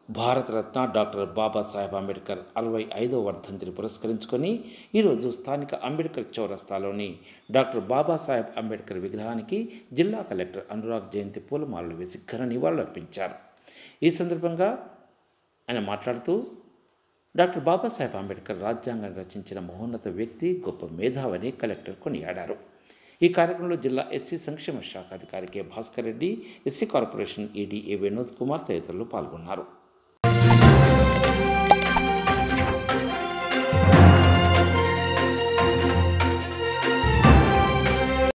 Bharat Ratna doctor Babasaheb Ambedkar 65వ వర్ధంతిని పురస్కరించుకొని ఈరోజు స్థానిక అంబేద్కర్ చౌరస్తాలోని డాక్టర్ బాబాసాహెబ్ అంబేద్కర్ విగ్రహానికి జిల్లా కలెక్టర్ అనురాగ్ జయంతి పూలమాలలు వేసి ఘన నివాళులర్పించారు. ఈ సందర్భంగా ఆయన మాట్లాడుతూ డాక్టర్ బాబాసాహెబ్ అంబేద్కర్ రాజ్యాంగాన్ని రచించిన మహోన్నత వ్యక్తి, గొప్ప మేధావని కలెక్టర్ కొనియాడారు. ఈ కార్యక్రమంలో జిల్లా ఎస్సీ సంక్షేమ శాఖ అధికారి K Bhaskar Reddy, SC corporation ED A Vinod Kumar తదితరులు పాల్గొన్నారు.